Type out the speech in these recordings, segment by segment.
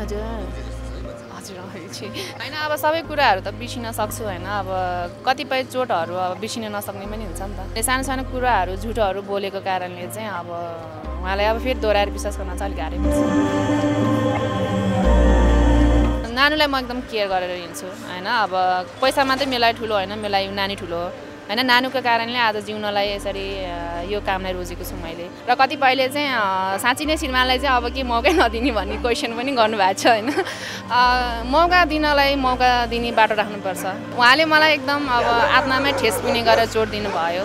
हजुर हजुर होइन अब सबै कुराहरू त बिर्सिन सक्छु होइन अब कतिपय चोटहरू अब बिर्सिन नसक्ने पनि हुन्छ नि त सानो सानो कुराहरू झुटोहरू बोलेको कारणले चाहिँ अब उहाँलाई अब फेरि दोहोऱ्याएर विश्वास गर्न चाहिँ अलिक गाह्रै पर्छ नानुलाई म एकदम केयर गरेर हिँड्छु होइन अब पैसा मात्रै मेलाई ठुलो होइन मेलाई नानी ठुलो हो होइन नानुको कारणले आज जिउनलाई यसरी यो कामलाई रोजेको छु मैले र कतिपयले चाहिँ साँच्ची नै श्रीमानलाई चाहिँ अब के मौकै नदिने भन्ने क्वेसन पनि गर्नुभएको छ होइन मौका दिने बाटो राख्नुपर्छ उहाँले मलाई एकदम अब आत्मामै ठेस पुग्ने गरेर चोट दिनुभयो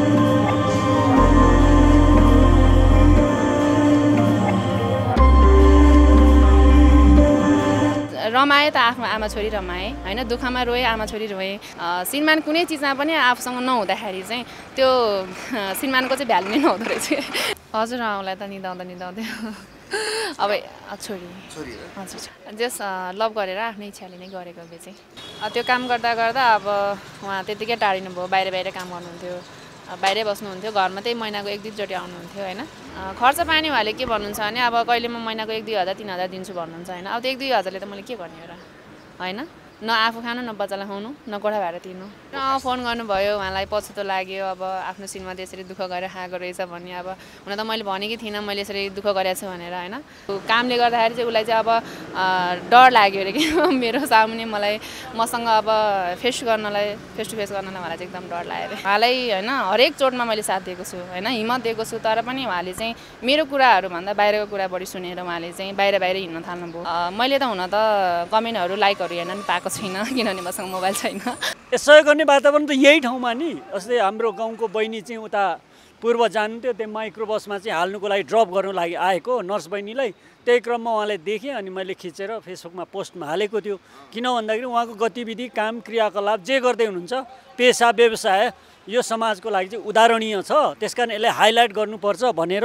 रमाएँ त आफ्नो आमा छोरी रमाएँ होइन दुःखमा रोएँ आमा छोरी रोएँ श्रीमान कुनै चिजमा पनि आफूसँग नहुँदाखेरि चाहिँ त्यो श्रीमानको चाहिँ भ्यालु नै नहुँदो रहेछ हजुर आउँलाई त निदाउँदै अब छोरी हजुर जस लभ गरेर आफ्नै इच्छाले नै गरेको भए चाहिँ त्यो काम गर्दा गर्दा अब उहाँ त्यतिकै टाढिनु भयो बाहिर काम गर्नुहुन्थ्यो बाहिरै बस्नुहुन्थ्यो घरमा त्यही महिनाको 1-2 चोटि आउनुहुन्थ्यो होइन खर्च पानी उहाँले के भन्नुहुन्छ भने अब कहिले म महिनाको 1-2 हजार 3 हजार दिन्छु भन्नुहुन्छ होइन अब त्यो 1-2 हजारले त मैले के गर्ने हो र होइन न आफू खानु न बच्चालाई खुवाउनु न कोठा भाडा तिर्नु फोन गर्नुभयो उहाँलाई पछुतो लाग्यो अब आफ्नो श्रीमती यसरी दुःख गरेर खाएको रहेछ भन्ने अब हुन त मैले भनेकै थिइनँ मैले यसरी दुःख गरेको छु भनेर होइन कामले गर्दाखेरि चाहिँ उसलाई चाहिँ अब डर लाग्यो अरे कि मेरो सामुने मलाई मसँग अब फेस टु फेस गर्नलाई उहाँलाई चाहिँ एकदम डर लाग्यो अरे उहाँलाई होइन हरेक चोटमा मैले साथ दिएको छु होइन हिम्मत दिएको छु तर पनि उहाँले चाहिँ मेरो कुराहरूभन्दा बाहिरको कुरा बढी सुनेर उहाँले चाहिँ बाहिर हिँड्न थाल्नुभयो मैले त हुन त कमेन्टहरू लाइकहरू हेर्न पनि पाएको छैन किनभने मसँग मोबाइल छैन सहयोग गर्ने वातावरण त यही ठाउँमा नि जस्तै हाम्रो गाउँको बहिनी चाहिँ उता पूर्व जानुहुन्थ्यो त्यो माइक्रो बसमा चाहिँ हाल्नुको लागि ड्रप गर्नु लागि आएको नर्स बहिनीलाई त्यही क्रममा उहाँलाई देखेँ अनि मैले खिचेर फेसबुकमा पोस्टमा हालेको थियो किन भन्दाखेरि उहाँको गतिविधि काम क्रियाकलाप जे गर्दै हुनुहुन्छ पेसा व्यवसाय यो समाजको लागि चाहिँ उदाहरणीय छ त्यसकारण यसलाई हाइलाइट गर्नुपर्छ भनेर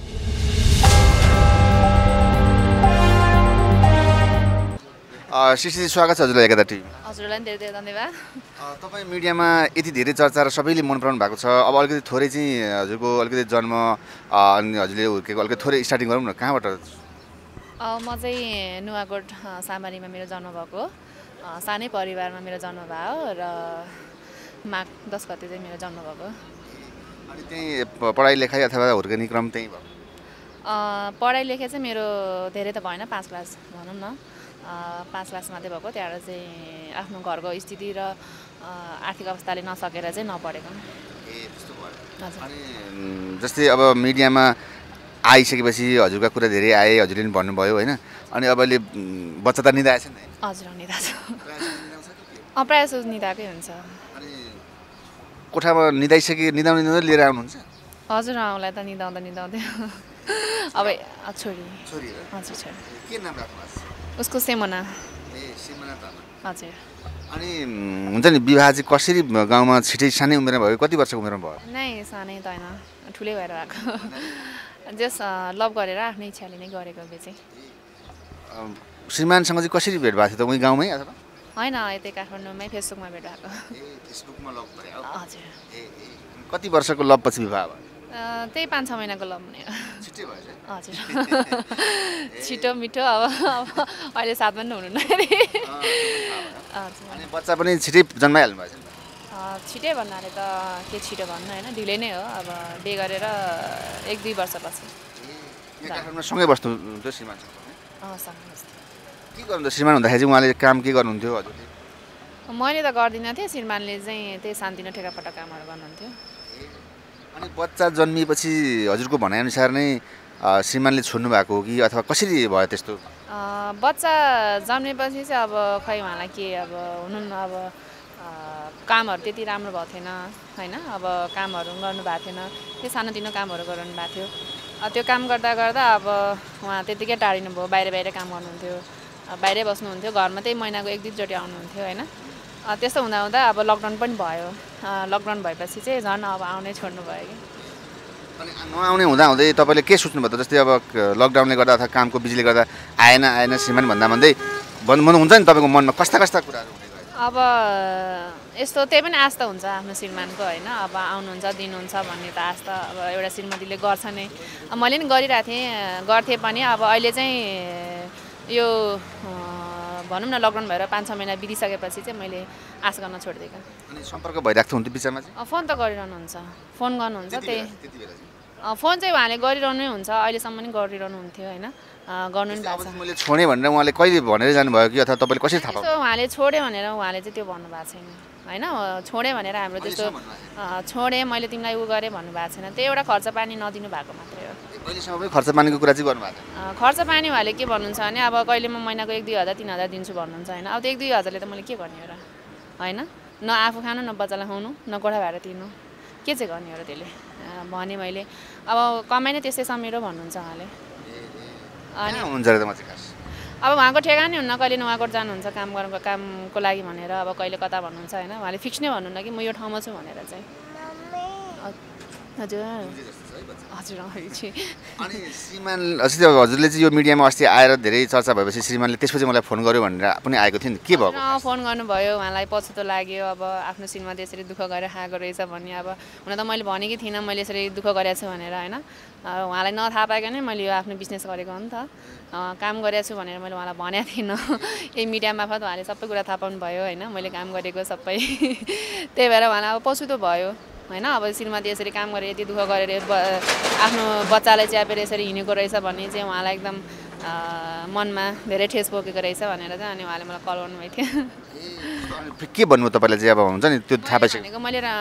श्रीश्री स्वागत छ हजुरलाई एकता टिभी हजुरलाई धेरै धेरै धन्यवाद तपाईँ मिडियामा यति धेरै चर्चा र सबैले मन पराउनु भएको छ अब अलिकति थोरै चाहिँ हजुरको अलिकति जन्म अनि हजुरले हुर्केको अलिकति थोरै स्टार्टिङ गरौँ न कहाँबाट म चाहिँ नुवाकोट सामारीमा मेरो जन्म भएको सानै परिवारमा मेरो जन्म भयो र माघ 10 गते चाहिँ मेरो जन्म भएको अनि त्यही पढाइ लेखाइ अथवा हुर्कने क्रम त्यही भयो पढाइ लेखाइ चाहिँ मेरो धेरै त भएन 5 क्लास भनौँ न 5 क्लास मात्रै भएको त्यहाँबाट चाहिँ आफ्नो घरको स्थिति र आर्थिक अवस्थाले नसकेर चाहिँ नपढेको अनि जस्तै अब मिडियामा आइसकेपछि हजुरका कुरा धेरै आए हजुरले पनि भन्नुभयो होइन अनि अब अहिले बच्चा त निदाएछ नि हजुर निदाएको छ प्रायः जस्तो निदाएकै हुन्छ अनि कोठामा निदाउने लिएर आउनुहुन्छ हजुर आउँलाई त निदाउँदै अब छोरी हजुर छोरी के नाम राख्नुहुन्छ उसको सेमना हजुर अनि हुन्छ नि विवाह चाहिँ कसरी गाउँमा छिटै सानै उमेरमा भयो कति वर्षको उमेरमा भयो नै सानै त होइन ठुलै भएर आएको जस लभ गरेर आफ्नै इच्छाले नै गरेको भए चाहिँ श्रीमानसँग चाहिँ कसरी भेट भएको थियो त उही गाउँमै अथवा होइन यतै काठमाडौँमै फेसबुकमा भेट भएको फेसबुकमा लभ भयो हजुर कति वर्षको लभ पछि विवाह भयो त्यही 5-6 महिनाको लभ नै हो छिटै भएछ हजुर छिटो मिठो अब अहिले 7 पनि हुनु न अरे अनि बच्चा पनि छिटै जन्माइहाल्नु भएछ नि छिटै भन्नाले त के छिटो भन्नु होइन ढिलै नै हो अब बिहे गरेर 1-2 वर्षपछि काठमाडौँमा सँगै बस्नुहुन्थ्यो श्रीमानसँग सँगै के गर्नुहुन्थ्यो श्रीमान हुँदाखेरि चाहिँ उहाँले काम के गर्नुहुन्थ्यो हजुरले मैले त गर्दिनँ थिएँ श्रीमानले चाहिँ त्यही सानोतिनो ठेकापट्टा कामहरू गर्नुहुन्थ्यो अनि बच्चा जन्मिएपछि हजुरको भनाइअनुसार नै श्रीमानले छोड्नु भएको हो कि अथवा कसरी भयो त्यस्तो बच्चा जन्मेपछि चाहिँ अब खै उहाँलाई के अब हुनु अब कामहरू त्यति राम्रो भएको थिएन होइन अब कामहरू गर्नु भएको थिएन त्यही सानोतिनो कामहरू गराउनु भएको थियो त्यो काम गर्दा गर्दा अब उहाँ त्यतिकै टाढिनु भयो बाहिर काम गर्नुहुन्थ्यो बाहिरै बस्नुहुन्थ्यो घरमा त्यही महिनाको 1-2 चोटि आउनुहुन्थ्यो होइन त्यस्तो हुँदा अब लकडाउन पनि भयो लकडाउन भएपछि चाहिँ झन् अब आउनै छोड्नु भयो कि अनि नआउने हुँदै तपाईँले के सोच्नुभयो त जस्तै अब लकडाउनले गर्दा अथवा कामको बिजीले गर्दा आएन श्रीमान भन्दै हुन्छ नि तपाईँको मनमा कस्ता कुराहरू हुँदै गयो अब यस्तो त्यही पनि आस्था हुन्छ आफ्नो श्रीमानको होइन अब आउनुहुन्छ दिनुहुन्छ भन्ने त आस्था अब एउटा श्रीमतीले गर्छ नै मैले पनि गरिरहेको थिएँ पनि अब अहिले चाहिँ यो भनौँ न लकडाउन भएर 5-6 महिना बितिसकेपछि चाहिँ मैले आश गर्न छोडिदिएँ। अनि सम्पर्क भइरहेको थियो बिचमा चाहिँ? फोन त गरिरहनुहुन्छ, फोन गर्नुहुन्छ त्यही। फोन चाहिँ उहाँले गरिरहनै हुन्छ, अहिलेसम्म पनि गरिरहनुहुन्थ्यो होइन, गर्नु नि भएको छ। मैले छोडेँ भनेर उहाँले कहिले भनेर जानुभयो कि अथवा तपाईँले कसरी थाहा पाउनु? उहाँले छोड्यो भनेर उहाँले चाहिँ त्यो भन्नुभएको छैन होइन। छोडेँ भनेर हाम्रो त्यस्तो छोडेँ मैले तिमीलाई उ गरेँ भन्नुभएको छैन। त्यो एउटा खर्च पानी नदिनु भएको मात्रै हो। अहिलेसम्म पनि खर्च पानीको कुरा चाहिँ गर्नुभएको छ? खर्च पानी उहाँले के भन्नुहुन्छ भने अब कहिले म महिनाको 1-2 हजार 3 हजार दिन्छु भन्नुहुन्छ होइन। अब त्यो 1-2 हजारले त मैले के गर्ने हो र होइन, न आफू खानु न बच्चालाई खुवाउनु न गोठा भाडा तिर्नु, के चाहिँ गर्ने हो र त्यसले भने मैले। अब कमाइ नै त्यसै समेरो भन्नुहुन्छ उहाँले। अनि हुन्छ र म चाहिँ खास अब उहाँको ठेगानै हुन्न, कहिले उहाँको जानुहुन्छ कामको लागि भनेर, अब कहिले कता भन्नुहुन्छ होइन। उहाँले फिक्स नै भन्नुहुन्न कि म यो ठाउँमा छु भनेर चाहिँ। हजुर हजुर अनि श्रीमान अस्ति हजुरले चाहिँ यो मिडियामा अस्ति आएर धेरै चर्चा भएपछि श्रीमानले त्यसपछि मलाई फोन गर्यो भनेर पनि आएको थियो नि, के भयो? फोन गर्नुभयो, उहाँलाई पछुतो लाग्यो अब आफ्नो श्रीमती यसरी दुःख गरेर खाएको रहेछ भन्ने। अब हुन त मैले भनेकै थिइनँ मैले यसरी दुःख गरेको छु भनेर होइन। उहाँलाई नथाहा पाएको नै मैले यो आफ्नो बिजनेस गरेको हो नि त, काम गरेको छु भनेर मैले उहाँलाई भनेको थिइनँ। यही मिडिया मार्फत उहाँले सबै कुरा थाहा पाउनुभयो होइन, मैले काम गरेको सबै। त्यही भएर उहाँलाई अब पछुतो भयो होइन। अब श्रीमती यसरी काम गरेर यति दुःख गरेर आफ्नो बच्चालाई च्यापेर यसरी हिँडेको रहेछ भन्ने चाहिँ उहाँलाई एकदम मनमा धेरै ठेस पोकेको रहेछ भनेर चाहिँ अनि उहाँले मलाई कल गर्नुभएको थियो। के भन्नु तपाईँलाई चाहिँ अब हुन्छ नि त्यो थाहा पाइसकेको?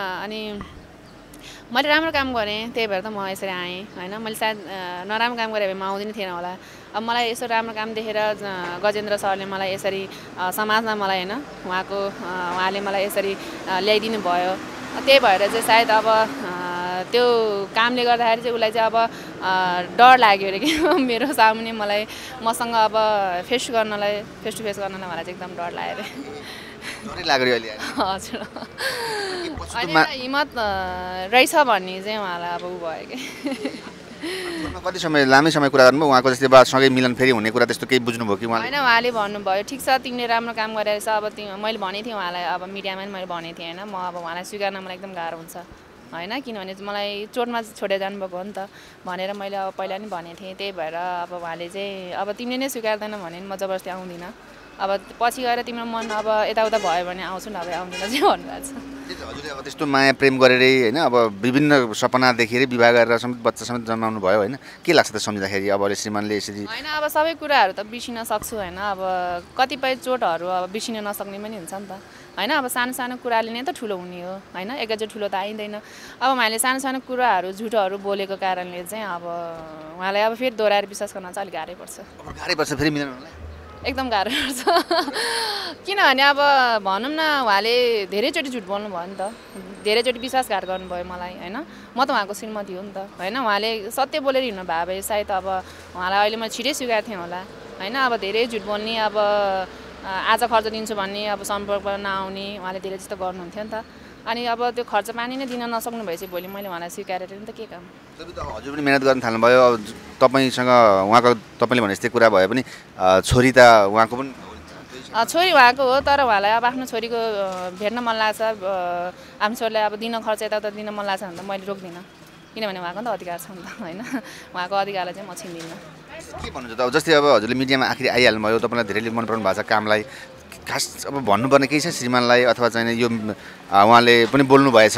मैले राम्रो काम गरेँ त्यही भएर त म यसरी आएँ होइन। मैले सायद नराम्रो काम गरेँ भए म आउँदिनँ थिएन होला। अब मलाई यसो राम्रो काम देखेर गजेन्द्र सरले मलाई यसरी समाजमा मलाई होइन उहाँले मलाई यसरी ल्याइदिनु भयो। त्यही भएर चाहिँ सायद अब त्यो कामले गर्दाखेरि चाहिँ उसलाई चाहिँ अब डर लाग्यो अरे कि मेरो सामुने मलाई मसँग अब फेस टु फेस गर्नलाई मलाई चाहिँ एकदम डर लाग्यो अरे। हजुर अनि हिम्मत रहेछ भन्ने चाहिँ उहाँलाई अब उ भयो कि। कति समय लामै समय कुरा गर्नुभयो उहाँको जस्तै सँगै मिलन फेरि हुने कुरा त्यस्तो केही बुझ्नुभयो कि होइन? उहाँले भन्नुभयो ठिक छ तिमीले राम्रो काम गरेर अब मैले भनेको थिएँ उहाँलाई, अब मिडियामा पनि मैले भनेको थिएँ होइन। म अब उहाँलाई स्वीकार्न मलाई एकदम गाह्रो हुन्छ होइन, किनभने मलाई चोटमा छोडेर जानुभएको हो नि त भनेर मैले अब पहिला पनि भनेको थिएँ। त्यही भएर अब उहाँले चाहिँ अब तिमीले नै स्वीकार्दैन भने म जबरजस्ती आउँदिनँ, अब पछि गएर तिम्रो मन अब यताउता भयो भने आउँछु नभए आउँदिनँ चाहिँ भन्नुभएको छ। हजुरले अब त्यस्तो माया प्रेम गरेरै होइन अब विभिन्न सपना देखेरै विवाह गरेर समेत बच्चा समेत जन्माउनु भयो होइन, के लाग्छ त सम्झिँदाखेरि? अब श्रीमानले यसरी होइन अब सबै कुराहरू त बिर्सिन सक्छु होइन, अब कतिपय चोटहरू अब बिर्सिन नसक्ने पनि हुन्छ नि त होइन। अब सानो सानो कुराले नै त ठुलो हुने हो होइन, एकैचोटि ठुलो त आइँदैन। अब उहाँले सानो सानो कुराहरू झुटोहरू बोलेको कारणले चाहिँ अब उहाँलाई अब फेरि दोहोऱ्याएर विश्वास गर्न चाहिँ अलिक गाह्रै पर्छ। फेरि मिल्न एकदम गाह्रो पर्छ किनभने अब भनौँ न उहाँले धेरैचोटि झुट बोल्नु भयो नि त, धेरैचोटि विश्वासघात गर्नुभयो मलाई होइन। म त उहाँको श्रीमती हो नि त होइन, उहाँले सत्य बोलेर हिँड्नु भयो भए सायद अब उहाँलाई अहिले मैले छिटै स्वीकार थिएँ होला होइन। अब धेरै झुट बोल्ने अब आज खर्च दिन्छु भन्ने अब सम्पर्कमा नआउने उहाँले धेरै जस्तो गर्नुहुन्थ्यो नि त। अनि अब त्यो खर्च पानी नै दिन नसक्नु भएपछि भोलि मैले उहाँलाई स्वीकारेर नि त के काम। हजुर पनि मिहिनेत गर्न थाल्नुभयो, अब तपाईँसँग उहाँको तपाईँले भने जस्तै कुरा भए पनि छोरी त उहाँको पनि छोरी उहाँको हो, तर उहाँलाई अब आफ्नो छोरीको भेट्न मन लाग्छ, आफ्नो छोरीलाई अब दिन खर्च यताउता दिन मन लाग्छ भने त मैले रोक्दिनँ, किनभने उहाँको त अधिकार छ नि त होइन। उहाँको अधिकारलाई चाहिँ म छिन्दिनँ। के भन्नुहुन्छ त? जस्तै अब हजुरले मिडियामा आखिरी आइहाल्नुभयो, तपाईँलाई धेरैले मन पराउनु भएको छ कामलाई, खास अब भन्नुपर्ने केही छ श्रीमानलाई अथवा चाहिँ यो उहाँले पनि बोल्नु भएछ?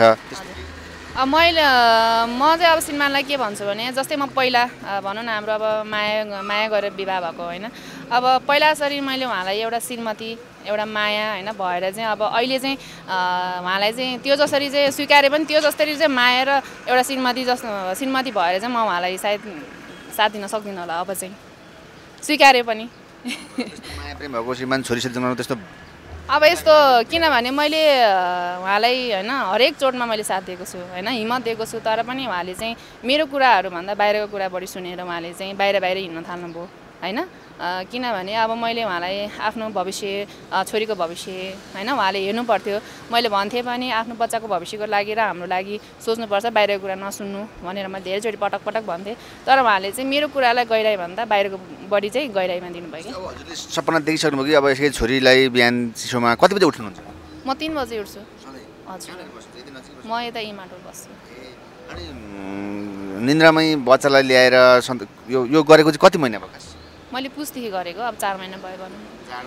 म चाहिँ अब श्रीमानलाई के भन्छु भने जस्तै म पहिला भनौँ न हाम्रो अब माया गरेर विवाह भएको होइन, अब पहिला जसरी मैले उहाँलाई एउटा श्रीमती एउटा माया होइन भएर चाहिँ अब अहिले चाहिँ उहाँलाई चाहिँ त्यो जसरी चाहिँ स्वीकारे पनि त्यो जसरी चाहिँ माया र एउटा श्रीमती भएर चाहिँ म उहाँलाई सायद साथ दिन सक्दिनँ होला। अब चाहिँ स्वीकारे पनि माया प्रेम भएको श्रीमान छोरीसरी जन्माउनु त्यस्तो अब यस्तो किनभने मैले उहाँलाई होइन हरेक चोटमा मैले साथ दिएको छु होइन, हिम्मत दिएको छु, तर पनि उहाँले चाहिँ मेरो कुराहरूभन्दा बाहिरको कुरा बढी सुनेर उहाँले चाहिँ बाहिर हिँड्न थाल्नुभयो होइन। किनभने अब मैले उहाँलाई आफ्नो भविष्य छोरीको भविष्य होइन उहाँले हेर्नु पर्थ्यो। मैले भन्थेँ पनि आफ्नो बच्चाको भविष्यको लागि र हाम्रो लागि सोच्नुपर्छ, बाहिरको कुरा नसुन्नु भनेर मैले धेरैचोटि पटक भन्थेँ, तर उहाँले चाहिँ मेरो कुरालाई गहिराई भन्दा बाहिरको बढी चाहिँ गहिराईमा दिनुभयो कि। हजुरले सपना देखिसक्नुभयो कि अब यसरी छोरीलाई बिहान चिसोमा कति बजे उठ्नुहुन्छ? म 3 बजे उठ्छु। हजुर म यता इमाटो बस्छु। अनि निन्द्रामै बच्चालाई ल्याएर यो गरेको चाहिँ कति महिना भयो? मैले पुसदेखि गरेको अब 4 महिना भयो भनौँ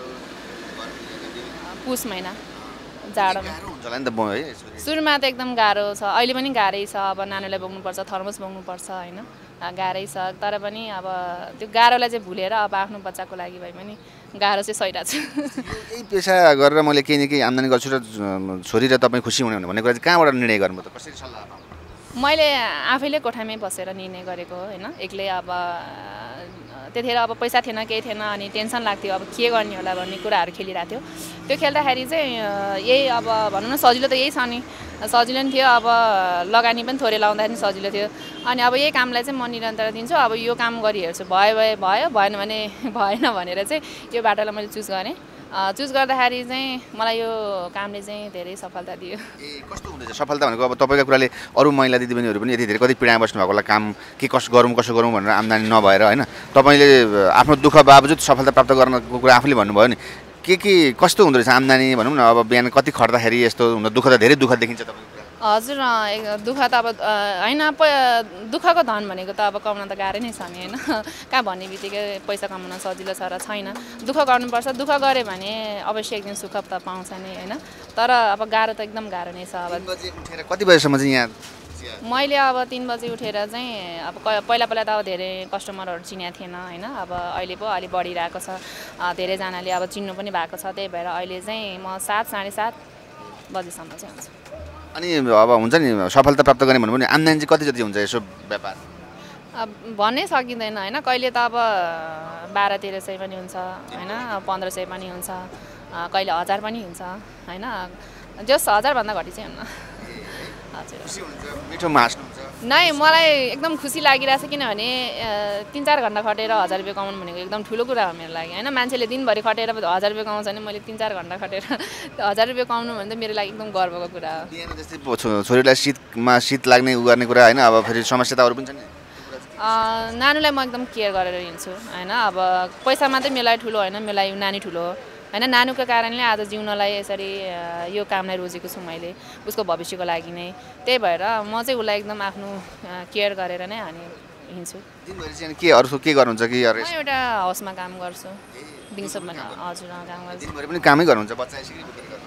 पुस महिना जाडोमा हुन्छ होला नि त है सुरुमा त एकदम गाह्रो छ अहिले पनि गाह्रै छ अब नानीलाई बोक्नुपर्छ थर्मस बोक्नुपर्छ होइन गाह्रै छ तर पनि अब त्यो गाह्रोलाई चाहिँ भुलेर अब आफ्नो बच्चाको लागि भए पनि गाह्रो चाहिँ सहिरहेको छु यही पेसा गरेर मैले केही न केही आम्दानी गर्छु र छोरी र तपाईँ खुसी हुने भन्ने कुरा चाहिँ कहाँबाट निर्णय गर्नुभयो त कसरी सल्लाह पाउनु मैले आफैले कोठामै बसेर निर्णय गरेको हो होइन एक्लै अब त्यतिखेर अब पैसा थिएन केही थिएन अनि टेन्सन लाग्थ्यो अब के गर्ने होला भन्ने कुराहरू खेलिरहेको थियो त्यो खेल्दाखेरि चाहिँ यही अब भनौँ न सजिलो त यही छ नि सजिलो नि थियो अब लगानी पनि थोरै लाउँदाखेरि सजिलो थियो अनि अब यही कामलाई चाहिँ म निरन्तर दिन्छु अब यो काम गरिहेर्छु भयो भएन भने भएन भनेर चाहिँ यो बाटोलाई मैले चुज गरेँ चुज गर्दाखेरि चाहिँ मलाई यो कामले चाहिँ धेरै सफलता दियो कस्तो हुँदैछ सफलता भनेको अब तपाईँको कुराले अरू महिला दिदीबहिनीहरू पनि यति धेरै कति पीडामा बस्नु भएको होला काम के कसो गरौँ भनेर आम्दानी नभएर होइन तपाईँले आफ्नो दुःख बावजुद सफलता प्राप्त गर्नको कुरा आफूले भन्नुभयो नि के कस्तो हुँदो रहेछ आम्दानी भनौँ न अब बिहान कति खट्दाखेरि यस्तो हुँदा दुःख त धेरै दुःख देखिन्छ तपाईँको हजुर दुःख त अब होइन दुःखको धन भनेको त अब कमाउन त गाह्रै नै छ नि होइन कहाँ भन्ने बित्तिकै पैसा कमाउन सजिलो छ र छैन दुःख गर्नुपर्छ दुःख गऱ्यो भने अवश्य एक दिन सुख त पाउँछ नि होइन तर अब गाह्रो त एकदम गाह्रो नै छ अब कति बजीसम्म चाहिँ यहाँ मैले अब 3 बजी उठेर चाहिँ अब पहिला त अब धेरै कस्टमरहरू चिनेको थिएन होइन अब अहिले पो अलि बढिरहेको छ धेरैजनाले अब चिन्नु पनि भएको छ त्यही भएर अहिले चाहिँ म 7 साढे 7 बजीसम्म चाहिँ हुन्छु अनि अब हुन्छ नि सफलता प्राप्त गर्ने भन्नु भने आम्दानी चाहिँ कति जति हुन्छ यसो व्यापार अब भन्नै सकिँदैन होइन कहिले त अब 1200-1300 पनि हुन्छ होइन 1500 पनि हुन्छ कहिले 1000 पनि हुन्छ होइन जस 1000 भन्दा घटी चाहिँ हुन्न मिठो हाँस्नुहुन्छ नै मलाई एकदम खुसी लागिरहेछ किनभने 3-4 घन्टा खटेर 1000 रुपियाँ कमाउनु भनेको एकदम ठुलो कुरा हो मेरो लागि होइन मान्छेले दिनभरि खटेर 1000 रुपियाँ कमाउँछ भने मैले 3-4 घन्टा खटेर 1000 रुपियाँ कमाउनु भने त मेरो लागि एकदम गर्वको कुरा हो बिहान जस्तै छोरीलाई शीत लाग्ने उ गर्ने कुरा होइन अब फेरि समस्या त अरू पनि छ नि नानुलाई म एकदम केयर गरेर हिँड्छु होइन अब पैसा मात्रै मेरो लागि ठुलो होइन मेरो लागि नानी ठुलो हो होइन नानुको कारणले आज जिउनलाई यसरी यो कामलाई रोजेको छु मैले उसको भविष्यको लागि नै त्यही भएर म चाहिँ उसलाई एकदम आफ्नो केयर गरेर नै अनि हिँड्छु दिनभरि चाहिँ के अरू के गर्नुहुन्छ कि म एउटा हाउसमा काम गर्छु दिउँसो पनि हजुर काम गर्छु दिनभरि पनि कामै गर्नुहुन्छ बच्चा यसरी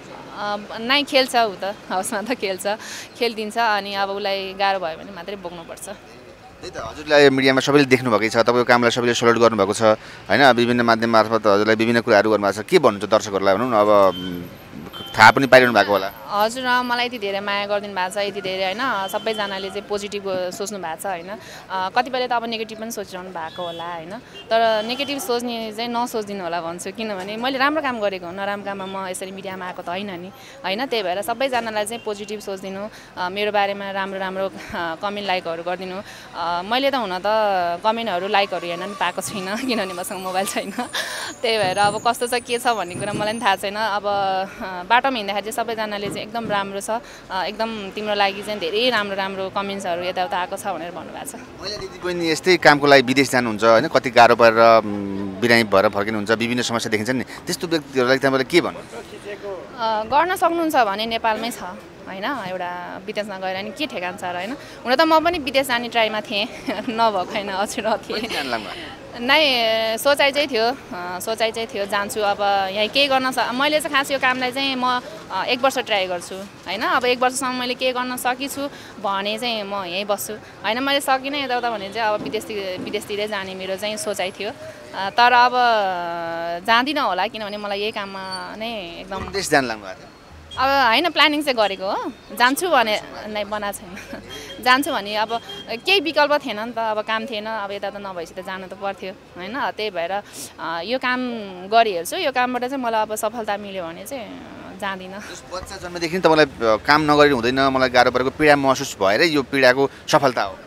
नै खेल्छ ऊ त हाउसमा त खेलिदिन्छ अनि अब उसलाई गाह्रो भयो भने मात्रै बोक्नुपर्छ त्यही त हजुरलाई मिडियामा सबैले देख्नु भएकै छ तपाईँको कामलाई सबैले सल्युट गर्नुभएको छ होइन विभिन्न माध्यम मार्फत हजुरलाई विभिन्न कुराहरू गर्नुभएको छ के भन्नुहुन्छ दर्शकहरूलाई भनौँ न अब थाहा पनि पाइरहनु भएको होला हजुर मलाई यति धेरै माया गरिदिनु भएको छ यति धेरै होइन सबैजनाले चाहिँ पोजिटिभ सोच्नु भएको छ होइन कतिपयले त अब नेगेटिभ पनि सोचिरहनु भएको होला होइन तर नेगेटिभ सोच्ने चाहिँ नसोचिदिनु होला भन्छु किनभने मैले राम्रो काम गरेको हो नराम्रो काममा म यसरी मिडियामा आएको त होइन नि होइन त्यही भएर सबैजनालाई चाहिँ पोजिटिभ सोचिदिनु मेरो बारेमा राम्रो कमेन्ट लाइकहरू गरिदिनु मैले त हुन त कमेन्टहरू लाइकहरू हेर्न पनि पाएको छुइनँ किनभने मसँग मोबाइल छैन त्यही भएर अब कस्तो छ के छ भन्ने कुरा मलाई पनि थाहा छैन अब बाटोमा हिँड्दाखेरि चाहिँ सबैजनाले चाहिँ एकदम राम्रो छ एकदम तिम्रो लागि चाहिँ धेरै राम्रो कमेन्ट्सहरू यताउता आएको छ भनेर भन्नुभएको छ मैले दिदी बहिनी यस्तै कामको लागि विदेश जानुहुन्छ होइन कति गाह्रो परेर बिरामी भएर फर्किनुहुन्छ विभिन्न समस्या देखिन्छ नि त्यस्तो व्यक्तिहरूलाई तपाईँले के भन्नुहुन्छ गर्न सक्नुहुन्छ भने नेपालमै छ होइन एउटा विदेशमा गएर नि के ठेगान छ र होइन हुन त म पनि विदेश जाने ट्राईमा थिएँ नभएको होइन हजुर थिएँ नै सोचाइ चाहिँ थियो जान्छु अब यहाँ केही गर्न मैले चाहिँ खास यो कामलाई चाहिँ म 1 वर्ष ट्राई गर्छु होइन अब 1 वर्षसम्म मैले के गर्न सकिछु भने चाहिँ म यहीँ बस्छु होइन मैले सकिनँ यताउता भने चाहिँ अब विदेशतिरै जाने मेरो चाहिँ सोचाइ थियो तर अब जाँदिनँ होला किनभने मलाई यही काममा नै एकदम विदेश जान लाग्नु भएको अब होइन प्लानिङ चाहिँ गरेको हो जान्छु भने नै बनाएको छैन जान्छु भने अब केही विकल्प थिएन नि त अब काम थिएन अब यता त नभएपछि त जानु त पर्थ्यो होइन त्यही भएर यो काम गरिहेर्छु यो कामबाट चाहिँ मलाई अब सफलता मिल्यो भने चाहिँ जाँदिनँ बच्चा जन्मदेखि तपाईँलाई काम नगरी हुँदैन मलाई गाह्रो परेको पीडा महसुस भएर यो पीडाको सफलता हो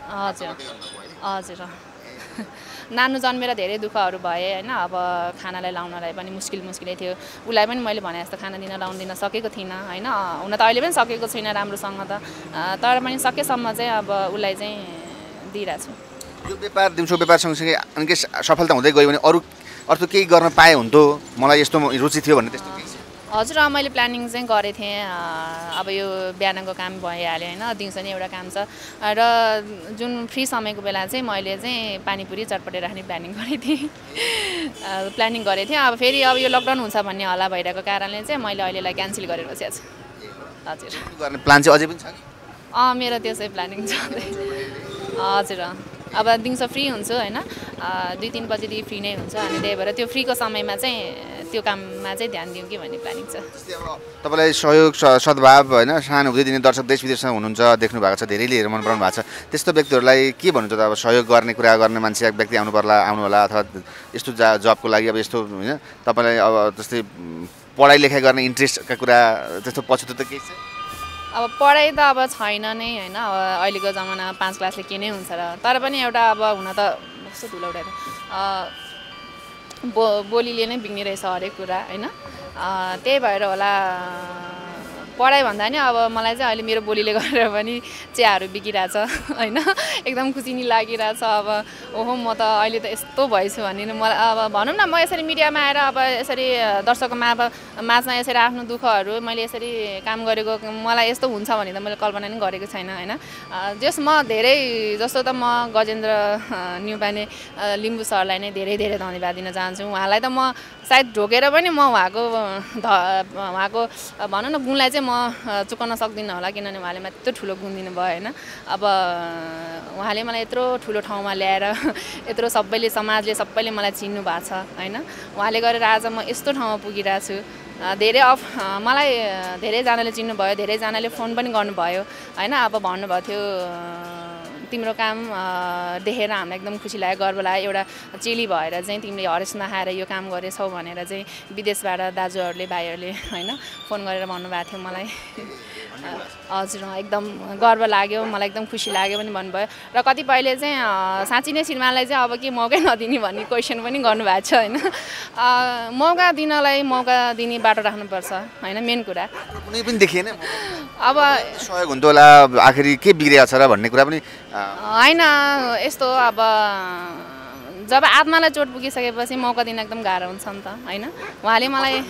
हजुर नानु जन्मेर धेरै दुःखहरू भए होइन अब खानालाई लाउनलाई पनि मुस्किलै थियो उसलाई पनि मैले भने जस्तो खाना लाउन दिन सकेको थिइनँ होइन हुन त अहिले पनि सकेको छुइनँ राम्रोसँग त तर पनि सकेसम्म चाहिँ अब उसलाई चाहिँ दिइरहेको छु यो व्यापार दिउँसो व्यापार सँगसँगै निकै सफलता हुँदै गयो भने अरू केही गर्न पाए हुन्थ्यो मलाई यस्तो रुचि थियो भन्ने त्यस्तो केही छ हजुर मैले प्लानिङ चाहिँ गरेको थिएँ अब यो बिहानको काम भइहाल्यो होइन दिउँसो नै एउटा काम छ र जुन फ्री समयको बेला चाहिँ मैले चाहिँ पानीपुरी चटपटे राख्ने प्लानिङ गरेको थिएँ अब फेरि अब यो लकडाउन हुन्छ भन्ने हल्ला भइरहेको कारणले चाहिँ मैले अहिलेलाई क्यान्सल गरेर बसेको छु हजुर गर्ने प्लान चाहिँ अझै पनि छ नि मेरो त्यसै प्लानिङ छ हजुर अब दिउँसो फ्री हुन्छु होइन 2-3 बजेदेखि फ्री नै हुन्छ अनि त्यही भएर त्यो फ्रीको समयमा चाहिँ त्यो काममा चाहिँ ध्यान दिउँ कि भन्ने प्लानिङ छ तपाईँलाई सहयोग सद्भाव होइन सहानुभूति दिने दर्शक देश विदेशमा हुनुहुन्छ देख्नु भएको छ धेरैले हेरेर मन पराउनु भएको छ त्यस्तो व्यक्तिहरूलाई के भन्नुहुन्छ त अब सहयोग गर्ने कुरा गर्ने मान्छे व्यक्ति आउनु होला अथवा यस्तो जबको लागि अब यस्तो होइन तपाईँलाई अब जस्तै पढाइ लेखाइ गर्ने इन्ट्रेस्टका कुरा त्यस्तो पछुतो त केही छ अब पढाइ त अब छैन नै होइन अब अहिलेको जमानामा 5 क्लासले के नै हुन्छ र तर पनि एउटा अब हुन त कस्तो ठुलो उठाएको बोलीले नै बिग्ने रहेछ हरेक कुरा होइन त्यही भएर होला पढाइ भन्दा नि अब मलाई चाहिँ अहिले मेरो बोलीले गरेर पनि चियाहरू बिकिरहेछ होइन एकदम खुसी नि लागिरहेछ अब ओहो म त अहिले त यस्तो भएछु भन्ने मलाई अब भनौँ न म यसरी मिडियामा आएर अब यसरी दर्शकको माझमा यसरी आफ्नो दुःखहरू मैले यसरी काम गरेको मलाई यस्तो हुन्छ भने त मैले कल्पना नि गरेको छैन होइन जस म धेरै जस्तो त म गजेन्द्र न्युपाने लिम्बू सरलाई नै धेरै धेरै धन्यवाद दिन चाहन्छु उहाँलाई त म सायद ढोकेर पनि म उहाँको भनौँ न गुणलाई चाहिँ म चुकाउन सक्दिनँ होला किनभने उहाँले मलाई यत्रो ठुलो गुण दिनुभयो होइन अब उहाँले मलाई यत्रो ठुलो ठाउँमा ल्याएर यत्रो समाजले सबैले मलाई चिन्नु भएको छ होइन उहाँले गरेर आज म यस्तो ठाउँमा पुगिरहेको छु मलाई धेरैजनाले चिन्नुभयो धेरैजनाले फोन पनि गर्नुभयो होइन अब भन्नुभएको थियो तिम्रो काम देखेर हामीलाई एकदम खुसी लाग्यो गर्व लाग्यो एउटा चेली भएर चाहिँ तिमीले हरेस नखाएर यो काम गरेछौ भनेर चाहिँ विदेशबाट दाजुहरूले भाइहरूले होइन फोन गरेर भन्नुभएको थियो मलाई हजुर एकदम गर्व लाग्यो मलाई एकदम खुसी लाग्यो पनि भन्नुभयो र कतिपयले चाहिँ साँच्ची नै श्रीमानलाई चाहिँ अब के मौकै नदिने भन्ने क्वेसन पनि गर्नुभएको छ होइन मौका दिने बाटो राख्नुपर्छ होइन मेन कुरा कुनै पनि देखिएन अब सहयोग हुन्थ्यो होला आखिरी के बिग्रिएको छ र भन्ने कुरा पनि होइन यस्तो अब जब आत्मालाई चोट पुगिसकेपछि मौका दिन एकदम गाह्रो हुन्छ नि त होइन उहाँले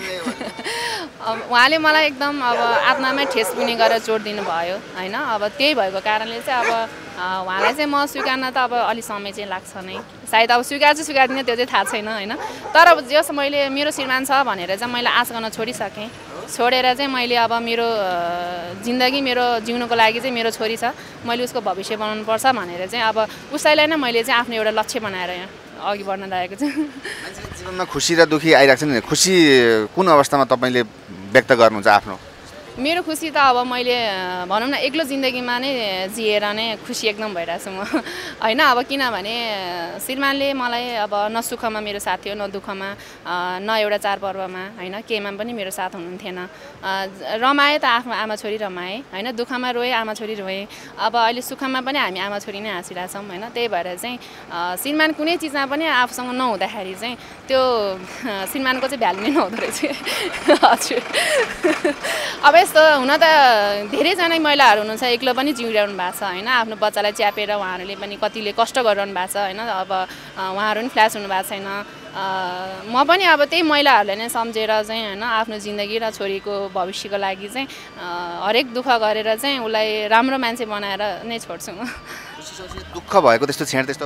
मलाई एकदम अब आत्मामै ठेस पुग्ने गरेर चोट दिनुभयो होइन अब त्यही भएको कारणले चाहिँ अब उहाँलाई चाहिँ म स्वीकार्न त अब अलिक समय चाहिँ लाग्छ नै सायद अब स्वीकार्दिनँ त्यो चाहिँ थाहा छैन होइन तर अब जस मैले मेरो श्रीमान छ भनेर चाहिँ मैले आश गर्न छोडिसकेँ छोडेर चाहिँ मैले अब मेरो जिन्दगी मेरो जिउनको लागि चाहिँ मेरो छोरी छ मैले उसको भविष्य बनाउनुपर्छ भनेर चाहिँ अब उसैलाई नै मैले चाहिँ आफ्नो एउटा लक्ष्य बनाएर यहाँ अघि बढ्न लागेको छु जीवनमा खुसी र दुःखी आइरहेको छ नि खुसी कुन अवस्थामा तपाईँले व्यक्त गर्नुहुन्छ आफ्नो मेरो खुसी त अब मैले भनौँ न एक्लो जिन्दगीमा नै जिएर नै खुसी एकदम भइरहेको छु म होइन अब किनभने श्रीमानले मलाई अब न सुखमा मेरो साथ थियो न दुःखमा न एउटा चाडपर्वमा होइन केहीमा पनि मेरो साथ हुनुहुन्थेन रमाएँ त आफ्नो आमा छोरी रमाएँ होइन दुःखमा रोएँ आमा छोरी रोएँ अब अहिले सुखमा पनि हामी आमा छोरी नै हाँसिरहेछौँ होइन त्यही भएर चाहिँ श्रीमान कुनै चिजमा पनि आफूसँग नहुँदाखेरि चाहिँ त्यो श्रीमानको चाहिँ भ्यालु नै नहुँदो रहेछ हजुर अब यस्तो हुन त धेरैजना महिलाहरू हुनुहुन्छ एक्लो पनि जिउराउनु भएको छ होइन आफ्नो बच्चालाई च्यापेर उहाँहरूले पनि कतिले कष्ट गरिरहनु भएको छ होइन अब उहाँहरू पनि फ्ल्यास हुनुभएको छैन म पनि अब त्यही महिलाहरूलाई नै सम्झेर चाहिँ होइन आफ्नो जिन्दगी र छोरीको भविष्यको लागि चाहिँ हरेक दुःख गरेर चाहिँ उसलाई राम्रो मान्छे बनाएर नै छोड्छु म दुःख भएको त्यस्तो छेड त्यस्तो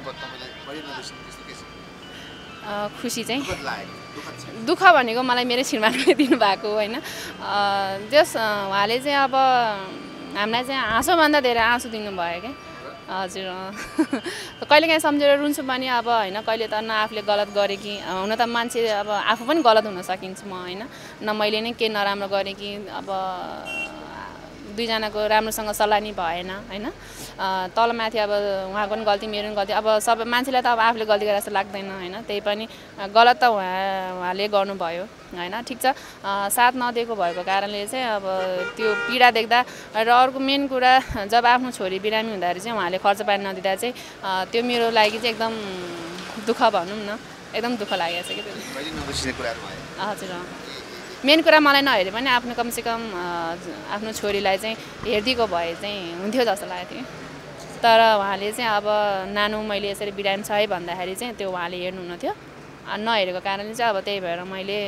खुसी चाहिँ दुःख भनेको मलाई मेरो श्रीमानले दिनुभएको होइन जस उहाँले चाहिँ अब हामीलाई चाहिँ हाँसोभन्दा धेरै आँसु दिनुभयो क्या हजुर कहिलेकाहीँ सम्झेर रुन्छु पनि अब होइन कहिले त न आफूले गलत गरेँ कि हुन त मान्छे अब आफू पनि गलत हुन सकिन्छ म होइन न मैले नै के नराम्रो गरेँ कि अब दुईजनाको राम्रोसँग सल्लाह नि भएन होइन तलमाथि अब उहाँको पनि गल्ती मेरो पनि गल्ती अब सबै मान्छेलाई त अब आफूले गल्ती गरेर जस्तो लाग्दैन होइन त्यही पनि गलत त उहाँले गर्नुभयो होइन ठिक छ साथ नदिएको भएको कारणले चाहिँ अब त्यो पीडा देख्दा र अर्को मेन कुरा जब आफ्नो छोरी बिरामी हुँदाखेरि चाहिँ उहाँले खर्च पानी नदिँदा चाहिँ त्यो मेरो लागि चाहिँ एकदम दुःख भनौँ न एकदम दुःख लागेको छ कि हजुर मेन कुरा मलाई नहेरे पनि आफ्नो कमसेकम आफ्नो छोरीलाई चाहिँ हेरिदिएको भए चाहिँ हुन्थ्यो जस्तो लागेको थियो तर उहाँले चाहिँ अब नानु मैले यसरी बिरामी छ है भन्दाखेरि चाहिँ त्यो उहाँले हेर्नुहुन्न थियो नहेरेको कारणले चाहिँ अब त्यही भएर मैले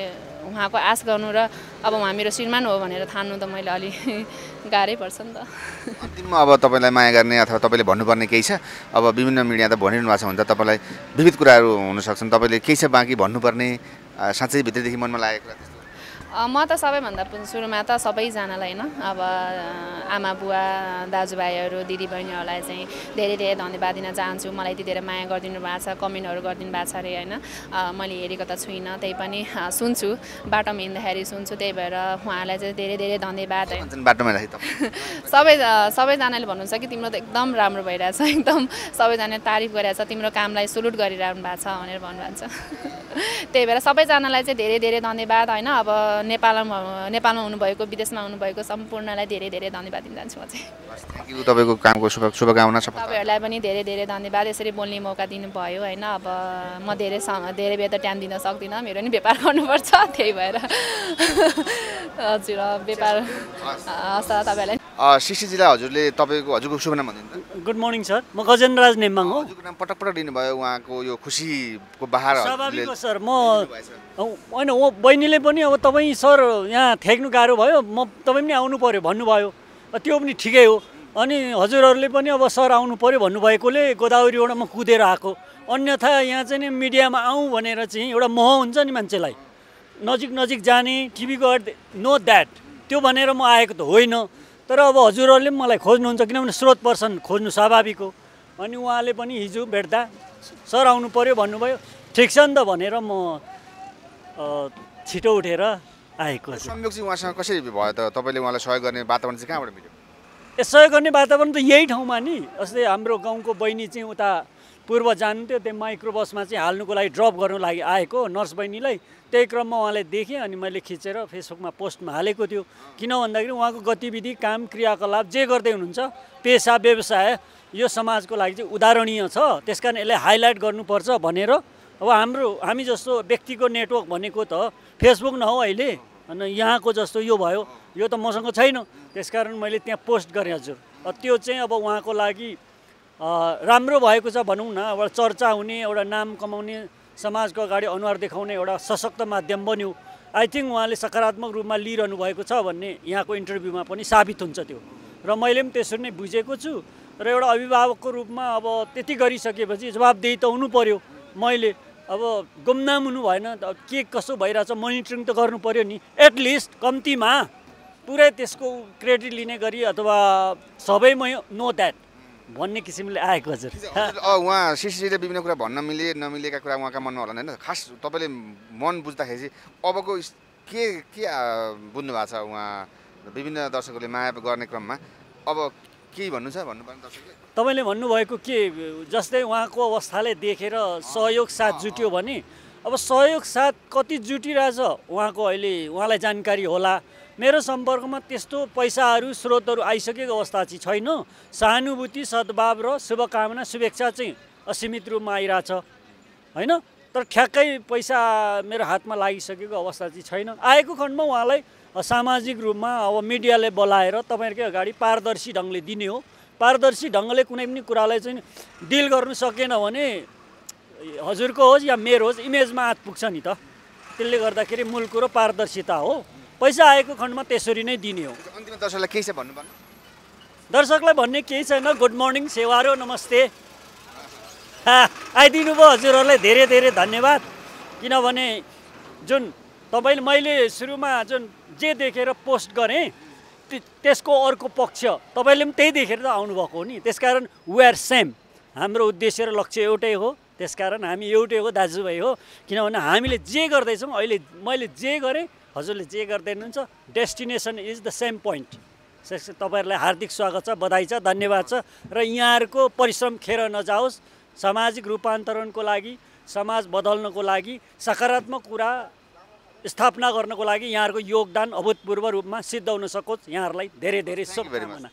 उहाँको आश गर्नु र अब उहाँ मेरो श्रीमान हो भनेर ठान्नु त मैले अलि गाह्रै पर्छ नि त। अन्तिममा अब तपाईँलाई माया गर्ने अथवा तपाईँले भन्नुपर्ने केही छ? अब विभिन्न मिडिया त भनिरहनु भएको छ भने त तपाईँलाई विविध कुराहरू हुनसक्छन्, तपाईँले केही छ बाँकी भन्नुपर्ने साँच्चै भित्रदेखि मनमा लागेको कुरा त्यस्तो? म त सबैभन्दा सुरुमा त सबैजनालाई होइन अब आमा बुवा दाजुभाइहरू दिदीबहिनीहरूलाई चाहिँ धेरै धेरै धन्यवाद दिन चाहन्छु। मलाई यति धेरै माया गरिदिनु भएको छ, कमेन्टहरू गरिदिनु भएको छ अरे होइन। मैले हेरेको त छुइनँ, त्यही पनि सुन्छु, बाटोमा हिँड्दाखेरि सुन्छु, त्यही भएर उहाँहरूलाई चाहिँ धेरै धेरै धन्यवाद है। बाटोमा सबैजनाले भन्नुहुन्छ कि तिम्रो त एकदम राम्रो भइरहेछ, एकदम सबैजनाले तारिफ गरिरहेछ, तिम्रो कामलाई सुलुट गरिरहनु भएको छ भनेर भन्नुहुन्छ। त्यही भएर सबैजनालाई चाहिँ धेरै धेरै धन्यवाद होइन। अब नेपालमा हुनुभएको, विदेशमा हुनुभएको सम्पूर्णलाई धेरै धेरै धन्यवाद दिन चाहन्छु म चाहिँ। थ्याङ्क यू, तपाईँको कामको शुभकामना। तपाईँहरूलाई पनि धेरै धेरै धन्यवाद, यसरी बोल्ने मौका दिनुभयो होइन। अब म धेरै बेर त टाइम दिन सक्दिनँ, मेरो नि व्यापार गर्नुपर्छ, त्यही भएर हजुर व्यापार हस् तपाईँलाई। सृष्टिजीलाई हजुरको शुभ नाम भनिदिनु। गुड मर्निङ सर, म गजेन्द्रराज नेम्बाङ हो। हजुरको नाम पटक पटक लिनुभयो, उहाँको यो खुसीको बहार स्वाभाविक हो सर। म होइन बहिनीले पनि अब तपाईँ सर यहाँ थ्याक्नु गाह्रो भयो, तपाईँ पनि आउनु पऱ्यो भन्नुभयो, त्यो पनि ठिकै हो। अनि हजुरहरूले पनि अब सर आउनु पऱ्यो भन्नुभएकोले गोदावरीबाट म कुदेर आएको। अन्यथा यहाँ चाहिँ नि मिडियामा आउँ भनेर चाहिँ एउटा मोह हुन्छ नि मान्छेलाई, नजिक नजिक जाने, टिभीको नो द्याट, त्यो भनेर म आएको त होइन। तर अब हजुरहरूले पनि मलाई खोज्नुहुन्छ, किनभने स्रोत पर्सन खोज्नु स्वाभाविक हो। अनि उहाँले पनि हिजो भेट्दा सर आउनु पऱ्यो भन्नुभयो, ठिक छ नि त भनेर म छिटो उठेर आएको छु। संयोग चाहिँ उहाँसँग कसरी भयो त? तपाईँले उहाँलाई सहयोग गर्ने वातावरण चाहिँ कहाँबाट मिल्यो? सहयोग गर्ने वातावरण त यही ठाउँमा नि। अस्ति हाम्रो गाउँको बहिनी चाहिँ उता पूर्व जानुहुन्थ्यो, त्यहाँ माइक्रो बसमा चाहिँ हाल्नुको लागि ड्रप गर्नु लागि आएको नर्स बहिनीलाई। त्यही क्रममा उहाँलाई देखेँ अनि मैले खिचेर फेसबुकमा पोस्टमा हालेको थियो। किन भन्दाखेरि उहाँको गतिविधि, काम, क्रियाकलाप जे गर्दै हुनुहुन्छ, पेसा व्यवसाय यो समाजको लागि चाहिँ उदाहरणीय छ, त्यस कारण यसलाई हाइलाइट गर्नुपर्छ भनेर। अब हामी जस्तो व्यक्तिको नेटवर्क भनेको त फेसबुक न हो अहिले, अनि यहाँको जस्तो यो भयो, यो त मसँग छैन, त्यसकारण मैले त्यहाँ पोस्ट गरेँ हजुर। त्यो चाहिँ अब उहाँको लागि राम्रो भएको छ भनौँ न। एउटा चर्चा हुने, एउटा नाम कमाउने, समाजको अगाडि अनुहार देखाउने एउटा सशक्त माध्यम बन्यो। आई थिङ्क उहाँले सकारात्मक रूपमा लिइरहनु भएको छ भन्ने यहाँको इन्टरभ्यूमा पनि साबित हुन्छ त्यो, र मैले पनि त्यसरी नै बुझेको छु। र एउटा अभिभावकको रूपमा अब त्यति गरिसकेपछि जवाबदेही त हुनु पऱ्यो। मैले अब गुमनाम हुनु भएन, के कसो भइरहेछ मोनिटरिङ त गर्नु पऱ्यो नि, एटलिस्ट कम्तीमा पुरै त्यसको क्रेडिट लिने गरी अथवा सबैमै नो द्याट भन्ने किसिमले आएको हजुर। उहाँ सृष्टिजीले विभिन्न कुरा भन्न नमिलेका कुरा उहाँका मनमा होला होइन? खास तपाईँले मन बुझ्दाखेरि चाहिँ अबको के बुझ्नु भएको छ? उहाँ विभिन्न दर्शकहरूले माया गर्ने क्रममा अब केही भन्नु छ भन्नुपर्ने दर्शकले? तपाईँले भन्नुभएको के, जस्तै उहाँको अवस्थाले देखेर सहयोग साथ जुट्यो भने, अब सहयोग साथ कति जुटिरहेछ उहाँको अहिले उहाँलाई जानकारी होला। मेरो सम्पर्कमा त्यस्तो पैसाहरू स्रोतहरू आइसकेको अवस्था चाहिँ छैन। सहानुभूति, सद्भाव र शुभकामना, शुभेच्छा चाहिँ असीमित रूपमा आइरहेछ होइन। तर ठ्याक्कै पैसा मेरो हातमा लागिसकेको अवस्था चाहिँ छैन। आएको खण्डमा उहाँलाई सामाजिक रूपमा अब मिडियाले बोलाएर तपाईँहरूकै अगाडि पारदर्शी ढङ्गले दिने हो। पारदर्शी ढङ्गले कुनै पनि कुरालाई चाहिँ डिल गर्नु सकेन भने हजुरको होस् या मेरो होस् इमेजमा हात पुग्छ नि त। त्यसले गर्दाखेरि मूल कुरो पारदर्शिता हो। पैसा आएको खण्डमा त्यसरी नै दिने हो। अन्तिममा दर्शकलाई केही छ भन्नुपर्ने? दर्शकलाई भन्ने केही छैन। गुड मर्निङ, सेवारो, नमस्ते। आइदिनु भयो हजुरहरूलाई धेरै धेरै धन्यवाद। किनभने जुन मैले सुरुमा जुन जे देखेर पोस्ट गरेँ त्यसको अर्को पक्ष तपाईँले पनि त्यही देखेर त आउनुभएको हो नि। त्यसकारण वी आर सेम, हाम्रो उद्देश्य र लक्ष्य एउटै हो। त्यसकारण हामी एउटै हो, दाजुभाइ हो। किनभने हामीले जे गर्दैछौँ, अहिले मैले जे गरेँ, हजुरले जे गर्दै हुनुहुन्छ, destination is the same point. तपाईँहरूलाई हार्दिक स्वागत छ, बधाई छ, धन्यवाद छ। र यहाँहरूको परिश्रम खेर नजाओस्। सामाजिक रूपान्तरणको लागि, समाज बदल्नको लागि, सकारात्मक कुरा स्थापना गर्नको लागि यहाँहरूको योगदान अभूतपूर्व रूपमा सिद्ध हुन सकोस्। यहाँहरूलाई धेरै धेरै शुभकामना।